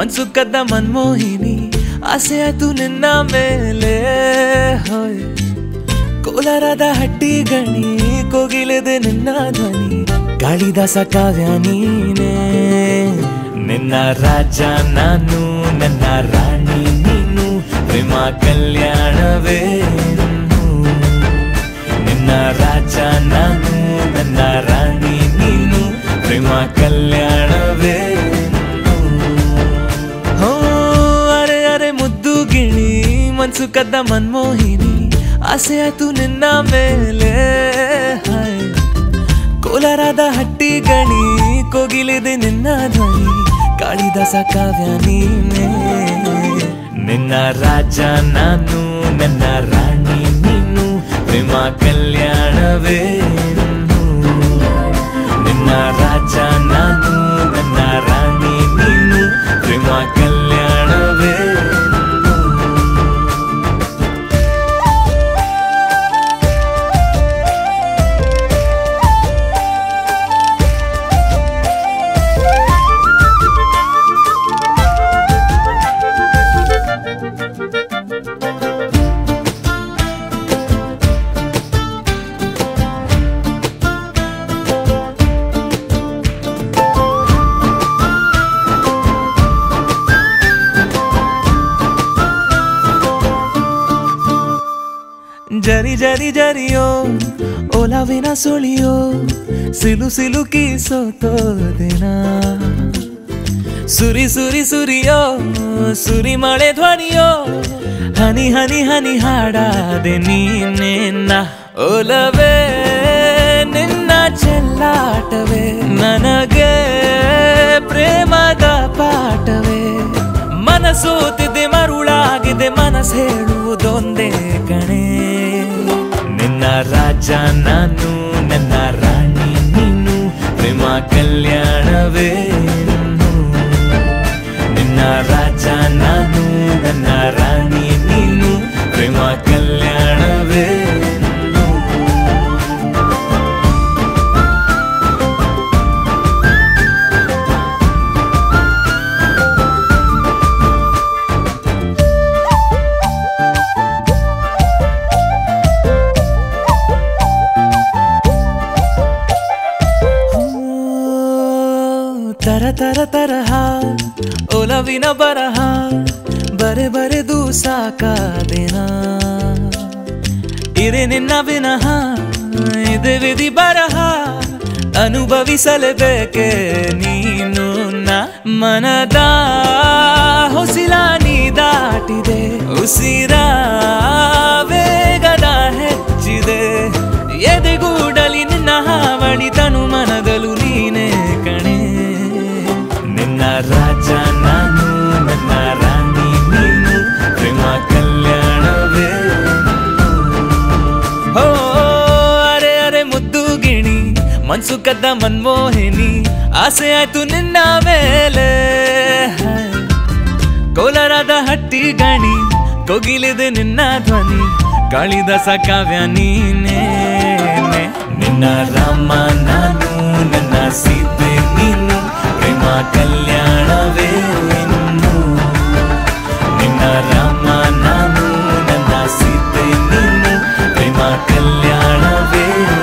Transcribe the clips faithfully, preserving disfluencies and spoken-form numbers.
ಮನ್ಸು ಕದ್ದ ಮನ್ಮೋಹಿನಿ ಆಸೆ ಆಯ್ತು ನಿನ್ನ ಮೇಲೆ ಹೋಯ್ ಕೋಲಾರದ ಹಟ್ಟಿ ಗಣಿ ಕೋಗಿಲೆದೆ ನಿನ್ನ ಧ್ವನಿ ಕಾಳಿದಾಸ ಕಾವ್ಯ ನೀನೇ ನಿನ್ನ ರಾಜ ನಾನು ನನ್ನ ರಾಣಿ ನೀನು ಪ್ರೇಮ ಕಲ್ಯಾಣವೇ ನಿನ್ನ ರಾಜ ನಾನು ನನ್ನ ರಾಣಿ ನೀನು ಪ್ರೇಮ ಕಲ್ಯಾಣವೇ ಹೋ ಅರೆ ಅರೆ ಮುದ್ದು ಗಿಣಿ ಮನ್ಸು ಕದ್ದ ಮನ್ಮೋಹಿನಿ ಆಸೆ ಆಯ್ತು ನಿನ್ನ ಮೇಲೆ ಕೋಲಾರದ ಹಟ್ಟಿ ಗಣಿ ಕೋಗಿಲೆದೆ ನಿನ್ನ ಧ್ವನಿ ಕಾಳಿದಾಸ ಕಾವ್ಯ ನೀನೇ ನಿನ್ನ ರಾಜ ನಾನು ನನ್ನ ರಾಣಿ ನೀನು ಪ್ರೇಮ ಕಲ್ಯಾಣವೇ ನಿನ್ನ ರಾಜ ನಾನು ನನ್ನ ರಾಣಿ ನೀನು ಪ್ರೇಮ ಕಲ್ಯಾಣವೇ ಜರಿ ಜರಿ ಜರಿಯೋ ಓಲಾವಿನ ಸುಳಿಯೋ ಸಿಲು ಸಿಲುಕಿ ಸೋತೋದಿನ ಸುರಿ ಸುರಿ ಸುರಿಯೋ ಸುರಿ ಮಳೆ ಧ್ವನಿಯೋ ಹನಿ ಹನಿ ಹನಿ ಹಾಡಾದೆ ನೀನೆನ್ನ ಓಲವೇ ನಿನ್ನ ಚೆಲ್ಲಾಟವೇ ನನಗೆ ಪ್ರೇಮದ ಪಾಠವೇ ಮನಸೋತಿದೆ ಮರುಳಾಗಿದೆ ಮನಸ್ಸು ಹೇಳುವುದೊಂದೇ ಕಣೆ ನಿನ್ನ ರಾಜ ನಾನು ನನ್ನ ರಾಣಿ ನೀನು ಪ್ರೇಮ ಕಲ್ಯಾಣವೇ ನಿನ್ನ ರಾಜ ನಾನು ನನ್ನ ರಾಣಿ ನೀನು ಪ್ರೇಮ ಕಲ್ಯಾಣವೇ ತರ ತರ ತರಹ ಒಲವಿನ ಬರಹ ಬರೆ ಬರೆದು ಸಾಕಾದೆನ ಇರೆ ನಿನ್ನ ವಿನಃ ಇದೆ ವಿಧಿ ಬರಹ ಅನುಭವಿಸಲೇಬೇಕೆ ನೀನು ನ ಮನದ ಹೊಸಿಲ ನೀ ದಾಟಿದೆ ಉಸಿರ ವೇಗದ ಹೆಚ್ಚಿದೆ ಎದೆಗೂಡಲಿ ನಿನ್ನ ಹಾವಳಿ ತನು ಮನದಲು ನೀನೇ ಕಣೆ ನಿನ್ನ ರಾಜ ನಾನು ನನ್ನ ರಾಣಿ ನೀನು ಪ್ರೇಮ ಕಲ್ಯಾಣವೇ ಹೋ ಅರೆ ಅರೆ ಮುದ್ದು ಗಿಣಿ ಮನ್ಸು ಕದ್ದ ಮನ್ಮೋಹಿನಿ ಆಸೆ ಆಯ್ತು ನಿನ್ನ ಮೇಲೆ ಕೋಲಾರದ ಹಟ್ಟಿ ಗಣಿ ಕೋಗಿಲೆದೆ ನಿನ್ನ ಧ್ವನಿ ಕಾಳಿದಾಸ ಕಾವ್ಯ ನೀನೇ ನಿನ್ನ ರಾಮ ನಾನು ನನ್ನ ಸೀತೆ ನೀನು ಪ್ರೇಮ ಕಲ್ಯಾಣವೇ ನಿನ್ನ ರಾಮ ನಾನು ನನ್ನ ಸೀತೆ ನೀನು ಪ್ರೇಮ ಕಲ್ಯಾಣವೇ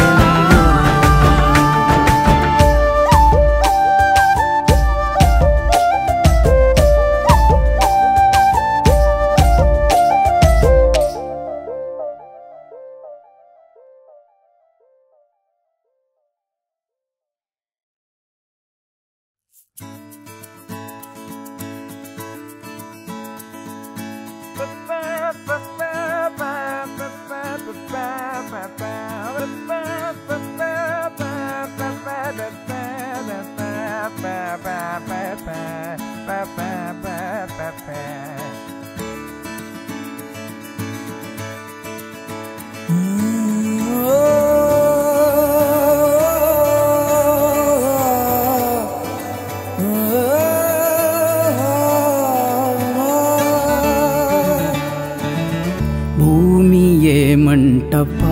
ಮಂಟಪ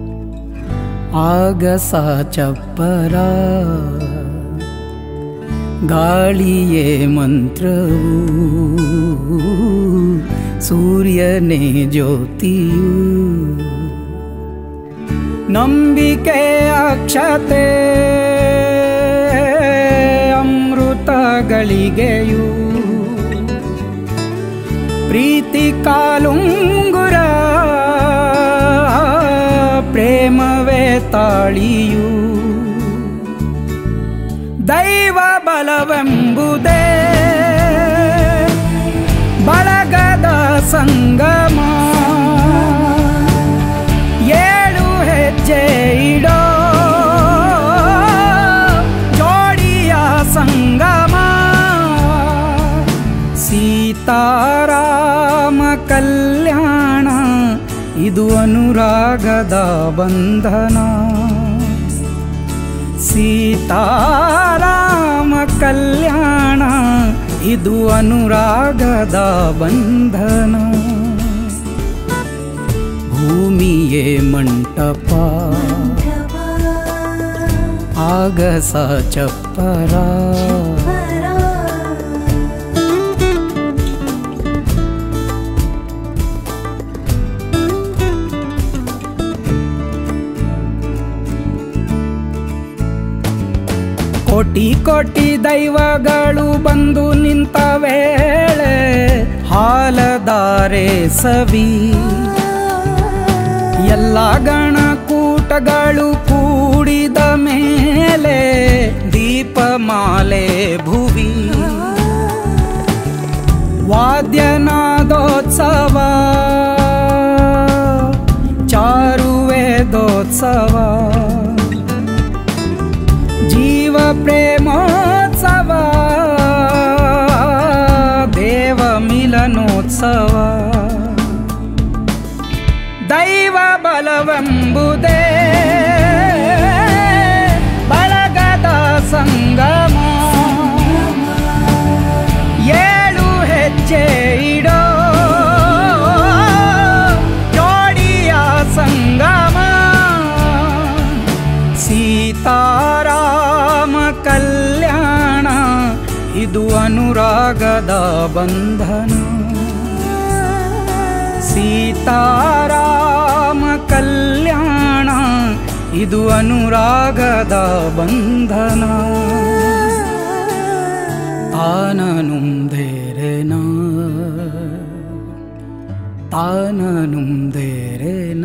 ಆಗಸ ಚಪ್ಪರ ಗಾಳಿಯೇ ಮಂತ್ರವು ಸೂರ್ಯನೇ ಜ್ಯೋತಿಯು ನಂಬಿಕೆ ಅಕ್ಷತೆ ಅಮೃತಗಳಿಗೆಯು ಪ್ರೀತಿ ಕಾಲುಂಗುರ ಪ್ರೇಮವೇ ತಾಳಿಯು ದೈವ ಬಲವೆಂಬುದೇ ಬಳಗದ ಸಂಗಮ ಏಳು ಹೆಜ್ಜೆ ಇಡೋ ಜೋಡಿಯ ಸಂಗಮ ಸೀತಾರಾಮ ಕಲ್ಯಾಣ ಇದು ಅನುರಾಗದ ಬಂಧನ ಸೀತಾರಾಮ ಕಲ್ಯಾಣ ಇದು ಅನುರಾಗದ ಬಂಧನ ಭೂಮಿಯೇ ಮಂಟಪ ಆಗಸ ಚಪ್ಪರ ಕೋಟಿ ಕೋಟಿ ದೈವಗಳು ಬಂದು ನಿಂತ ವೇಳೆ ಹಾಲಧಾರೆ ಸವಿ ಎಲ್ಲ ಗಣಕೂಟಗಳು ಕೂಡಿದ ಮೇಲೆ ದೀಪಮಾಲೆ ಭುವಿ ವಾದ್ಯನಾದೋತ್ಸವ ಚಾರುವೇದೋತ್ಸವ ಜೀವ ಪ್ರೇಮೋತ್ಸವ ದೇವ ಮಿಲನೋತ್ಸವ ದೈವ ಬಲವೆಂಬುದೇ ಬಳಗದ ಸಂಗಮ ಏಳು ಹೆಜ್ಜೆ ಇಡೋ ಜೋಡಿಯ ಸಂಗಮ ಸೀತಾರಾಮ ಕಲ್ಯಾಣ ಇದು ಅನುರಾಗದ ಬಂಧನ ಸೀತಾರಾಮ ಕಲ್ಯಾಣ ಇದು ಅನುರಾಗದ ಬಂಧನ ತಾನನುಂದೇರೆನ ತಾನನುಂದೇರೆನ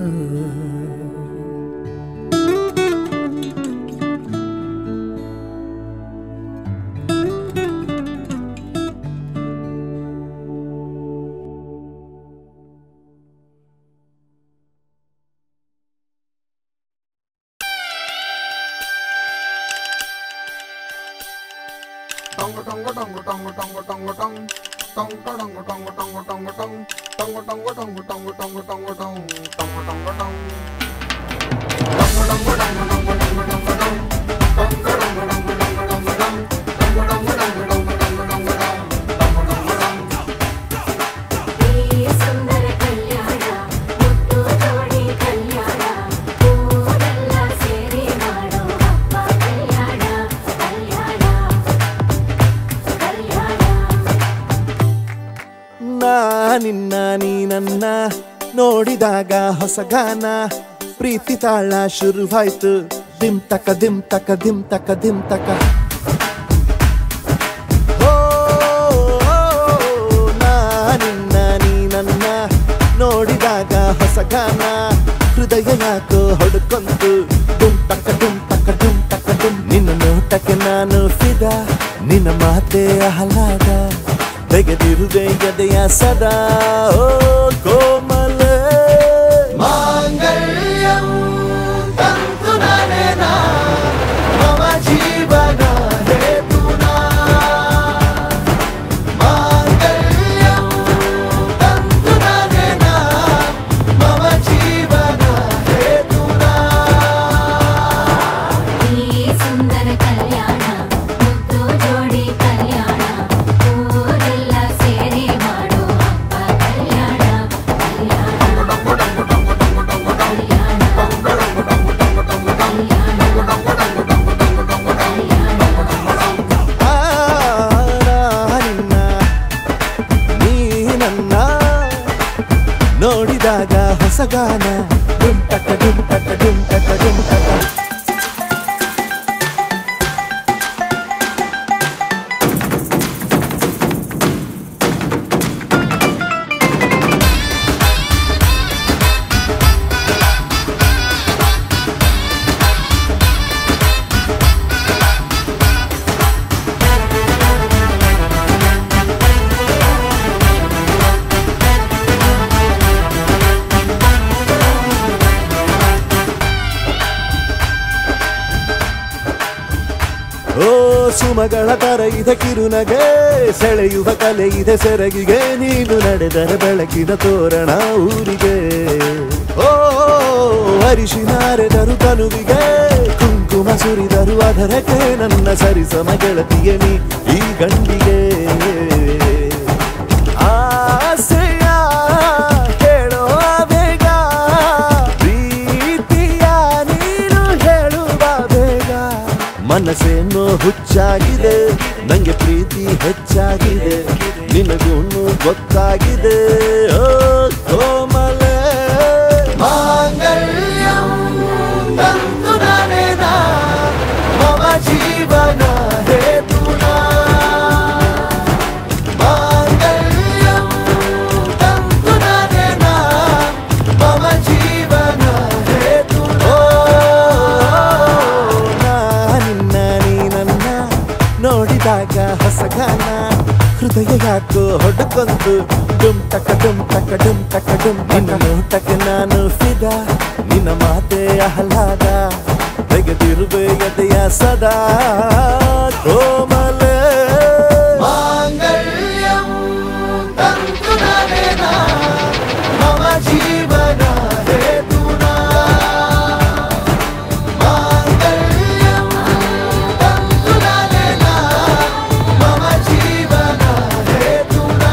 ನಿನ್ನ ನೀ ನನ್ನ ನೋಡಿದಾಗ ಹೊಸಗಾನ ಪ್ರೀತಿ ತಾಳ ಶುರುವಾಯ್ತು ದಿಮ್ ತಕ ದಿಮ್ ತಕ ದಿಮ್ ತಕ ದಿಮ್ ತಕ ನಾ ನಿನ್ನ ನೀ ನನ್ನ ನೋಡಿದಾಗ ಹೊಸಗಾನ ಹೃದಯ ಯಾಕೋ ಹೊಡ್ಕೊಂತು ಡುಮ್ ತಕ ಡುಮ್ ತಕ ಡುಮ್ ತಕ ಡುಮ್ ನಿನ್ನ ನೋಟಕ್ಕೆ ನಾನು ಫಿದಾ ನಿನ್ನ ಮಾತೆ ಆಹ್ಲಾದ ತೆಗೆದಿರುವೆ ಎದೆಯ ಸದಾ ಓ ಕೋಮಲ ಮಾಂಗಲ್ಯಂ ತಂತು ನಾನೇನಾ ಮಮ ಜೀವನ ಹೇತುನಾ ಮಾಂಗಲ್ಯಂ ತಂತು ನಾನೇನಾ ಮಮ ಜೀವನ ಹೇತುನಾ ಈ ಸುಂದರ ಕಲ್ಯಾಣ ಮುತ್ತು ಜೋಡಿ ಕಲ್ಯಾಣ ಊರೆಲ್ಲ ಸೇರಿ ಮಾಡೋ ಹಬ್ಬ ಕಲ್ಯಾಣ ಹೊಸಗಾನ ಡುಮ್ ಟಕ ಡುಮ್ ಟಕ ಡುಮ್ ಟಕ ಡುಮ್ ಟಕ ಓ ಸುಮಗಳ ತರ ಇದೆ ಕಿರುನಗೆ ಸೆಳೆಯುವ ಕಲೆ ಇದೆ ಸೆರಗಿಗೆ ನೀನು ನಡೆದರೆ ಬೆಳಕಿನ ತೋರಣ ಊರಿಗೆ ಓ ಅರಿಶಿನಾರೆದರು ತನುವಿಗೆ ಕುಂಕುಮ ಸುರಿದರು ಅದರಕ್ಕೆ ನನ್ನ ಸರಿಸಮ ಗೆಳತಿಯ ನೀ ಈ ಗಂಡಿಗೆ ಆಸೆಯ ಹೇಳೋ ಬೇಗ ಪ್ರೀತಿಯ ನೀನು ಹೇಳುವ ಬೇಗ ಮನಸ್ಸೇನೋ ಹುಚ್ಚಾಗಿದೆ ನಂಗೆ ಪ್ರೀತಿ ಹೆಚ್ಚಾಗಿದೆ ನಿನಗೂನು ಗೊತ್ತಾಗಿದೆ ಓ ಕೋಮಲೆ ಮಾಂಗಲ್ಯಂ ತಂತು ನಾನೇನಾ ಮಮ ಜೀವನ ಹೇತುನಾ ಮಾಂಗಲ್ಯಂ ತಂತು ನಾನೇನಾ ಮಮ ಜೀವನ ಹೇತುನಾ ನಿನ್ನ ನೀ ನನ್ನ ನೋಡಿದಾಗ ಹೊಸಗಾನ ಹೃದಯ ಯಾಕೋ ಹೊಡ್ಕೊಂತು ಡುಮ್ ಟಕ ಡುಮ್ ಟಕ ಡುಮ್ ಟಕ ಡುಮ್ ನಿನ್ನ ನೋಟಕ್ಕೆ ನಾನು ಫಿದಾ ನಿನ್ನ ಮಾತೆ ಆಹ್ಲಾದ ತೆಗೆದಿರುವೆ ಎದೆಯ ಸದಾ ಕೋಮಲೆ ಮಾಂಗಲ್ಯಂ ತಂತು ನಾನೇನಾ ಮಮ ಜೀವನ ಹೇತುನಾ ಮಾಂಗಲ್ಯಂ ತಂತು ನಾನೇನಾ ಮಮ ಜೀವನ ಹೇತುನಾ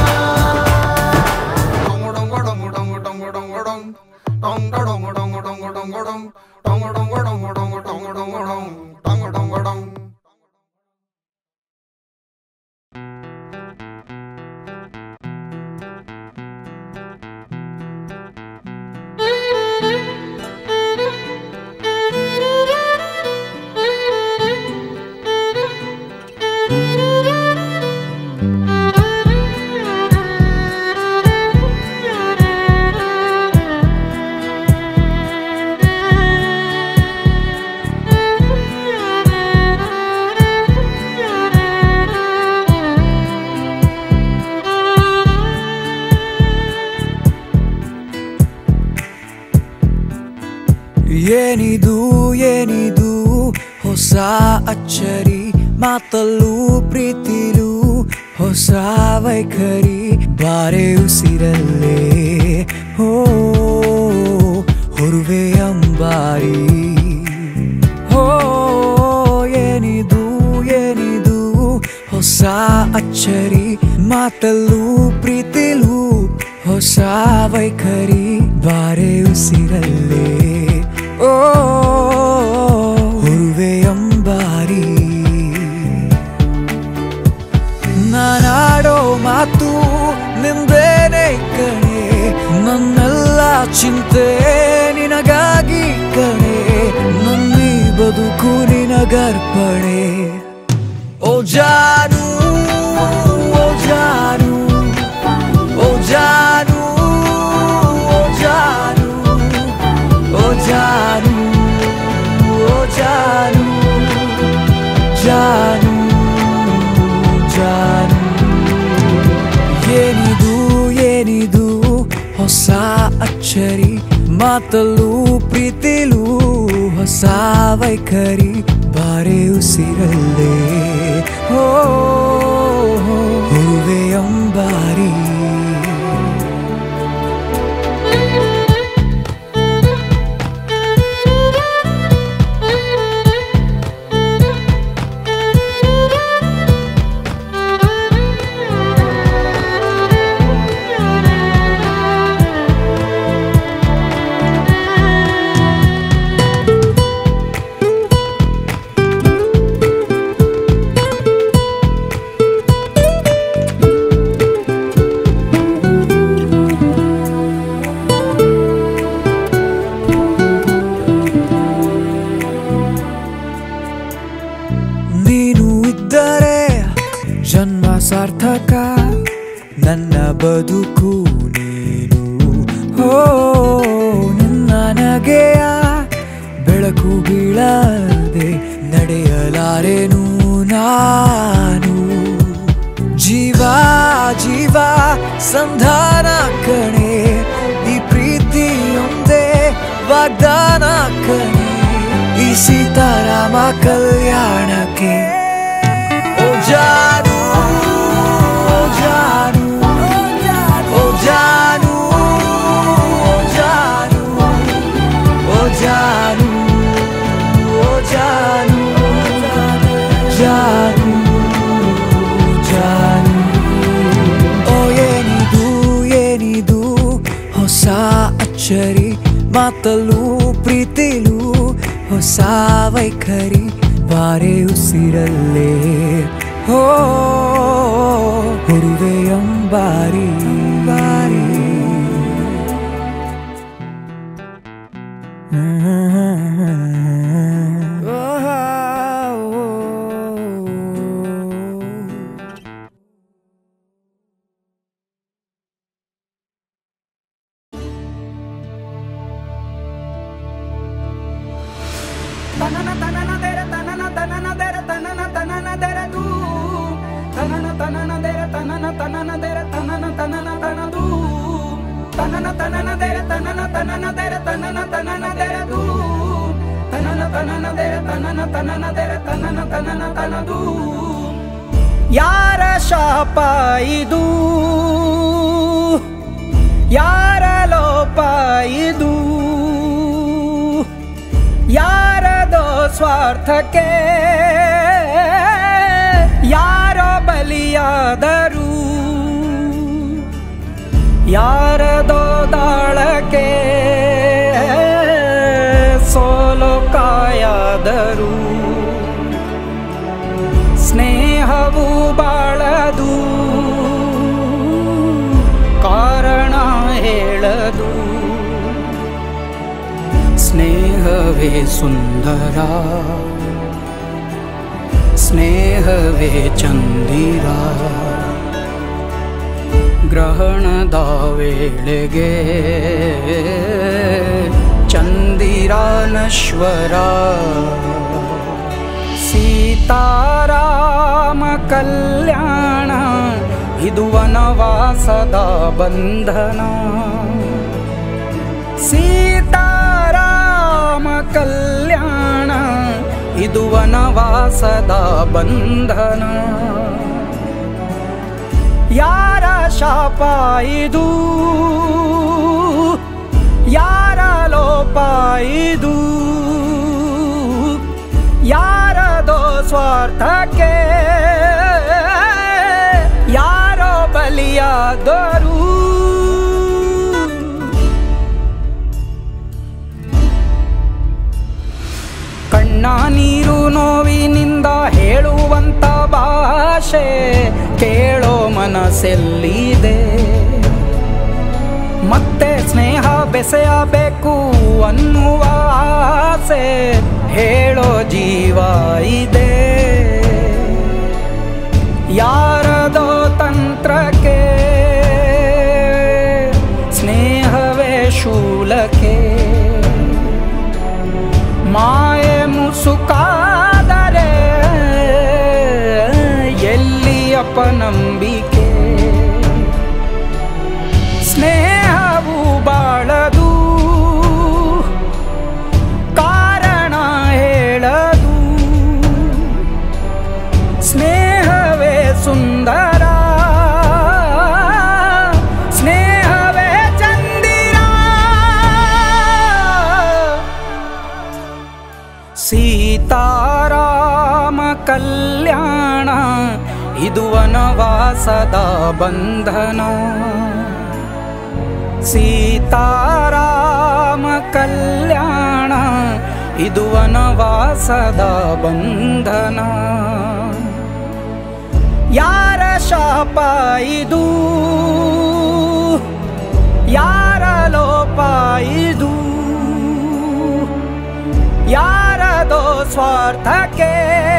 ಏನಿದು ಏನಿದು ಹೊಸ ಅಚ್ಚರಿ ಮಾತಲ್ಲೂ ಪ್ರೀತಿಲೂ ಹೊಸ ವೈಖರಿ ಬಾರೆ ಉಸಿರಲ್ಲೇ ಹೋ ಹೊರುವೆ ಅಂಬಾರಿ ಹೋ ಏನಿದು ಏನಿದು ಹೊಸ ಅಚ್ಚರಿ ಮಾತಲ್ಲೂ ಪ್ರೀತಿಲೂ ಹೊಸ ವೈಖರಿ ಬಾರೆ ಉಸಿರಲ್ಲೇ ಓ ಹುರುವೆ ಅಂಬಾರಿ ನಾನಾಡೋ ಮಾತು ನಿಂದೇನೆ ಕಣೆ ನನ್ನೆಲ್ಲ ಚಿಂತೆ ನಿನಗಾಗಿ ಕಣೆ ನನ್ನೀ ಬದುಕು ನಿನಗರ್ಪಣೆ ಓ ಜಾನು ಓ ಜಾನು ಓ ಜಾನು ಓ ಜಾನು ಓ ಜಾನು ಓ ಜಾನು ಜಾನು ಜಾನು ಏನಿದು ಏನಿದು ಹೊಸ ಅಚ್ಚರಿ ಮಾತಲ್ಲೂ ಪ್ರೀತಿಲೂ ಹೊಸ ವೈಖರಿ ಬಾರೆ ಉಸಿರಲ್ಲೇ ಹೋ ಹೂವೆ ಅಂಬಾರಿ ನನ್ನ ಬದುಕು ನೀನು. ಓ ನಿನ್ನ ನಗೆಯ ಬೆಳಕು ಬೀಳದೆ ನಡೆಯಲಾರೆನು ನಾನು. ಜೀವ ಜೀವ ಸಂಧಾನ ಕಣೆ, ಈ ಪ್ರೀತಿಯೊಂದೇ ವಾಗ್ದಾನ ಕಣೆ, ಈ ಸೀತಾರಾಮ ಕಲ್ಯಾಣಕ್ಕೆ. ಓ ಜಾನು ಓ ಜಾನು ಓ ಜಾನು ಓ ಜಾನು ಓ ಜಾನು ಓ ಜಾನು ಜಾನು ಜಾನು. ಓ ಏನಿದು ಏನಿದು ಹೊಸ ಅಚ್ಚರಿ, ಮಾತಲ್ಲೂ ಪ್ರೀತಿಲೂ ಹೊಸ ವೈಖರಿ, ಬಾರೆ ಉಸಿರಲ್ಲೇ ಹೋ ಹುರುವೆ ಅಂಬಾರಿ ಬಾರಿ. Tanana tanana dera tanana tanana dera tanana tanana dera du. Tanana tanana dera tanana tanana dera tanana tanana tanana du. Tanana tanana dera tanana tanana dera tanana tanana dera du. Tanana tanana dera tanana tanana dera tanana tanana tanana du. ಯಾರ ಶಾಪ ಇದು, ಯಾರ ಲೋಪ ಇದು, ಯಾರದೋ ಸ್ವಾರ್ಥಕ್ಕೆ ಯಾರೋ ಬಲಿಯಾದರು, ಯಾರದೋ ದಾಳಕ್ಕೆ ಸೋಲು ಕಾಯಾದರು. ಸ್ನೇಹವು ಬಾಳದು, ಕಾರಣ ಹೇಳದು, ಸ್ನೇಹವೇ ಸುಂದರ, ಸ್ನೇಹವೇ ಚಂದಿರ. ಗ್ರಹಣದ ವೇಳೆಗೆ ಚಂದಿರ ನಶ್ವರ. ಸೀತಾರಾಮ ಕಲ್ಯಾಣ ಇದು ವನವಾಸದ ಬಂಧನ. ಸೀತಾರಾಮ ಕಲ್ಯಾಣ ಇದು ವನವಾಸದ ಬಂಧನ. ಯಾರ ಶಾಪ ಇದು, ಯಾರ ಲೋಪ ಇದು, ಯಾರದೋ ಸ್ವಾರ್ಥಕ್ಕೆ ಯಾರೋ ಬಲಿಯಾದರು. ಕಣ್ಣ ನೀರು ನೋವಿನಿಂದ ಹೇಳುವಂತ ಭಾಷೆ ಕೇಳೋ ಮನಸ್ಸೆಲ್ಲಿದೆ. ಮತ್ತೆ ಸ್ನೇಹ ಬೆಸೆಯಬೇಕು ಅನ್ನುವ ಆಸೆ ಹೇಳೋ ಜೀವ ಇದೆ. ಯಾರದೋ ತಂತ್ರಕ್ಕೆ ಸ್ನೇಹವೇ ಶೂಲಕ್ಕೆ, ಮಾಯೆ ಮುಸುಕಾದರೆ ಎಲ್ಲಿ ಅಪನಂಬಿಕೆ. ಸ್ನೇಹವು ಬಾಳದು, ಕಾರಣ ಹೇಳದು, ಸ್ನೇಹವೇ ಸುಂದರ, ಸ್ನೇಹವೇ ಚಂದಿರ. ಸೀತಾರಾಮ ಕಲ್ಯಾಣ ಇದು ವನವಾಸದ ಬಂಧನ. ಸೀತಾರಾಮ ಕಲ್ಯಾಣ ಇದು ವನವಾಸದ ಬಂಧನ. ಯಾರ ಶಾಪ ಇದು, ಯಾರ ಲೋಪ ಇದು, ಯಾರದೋ ಸ್ವಾರ್ಥಕ್ಕೆ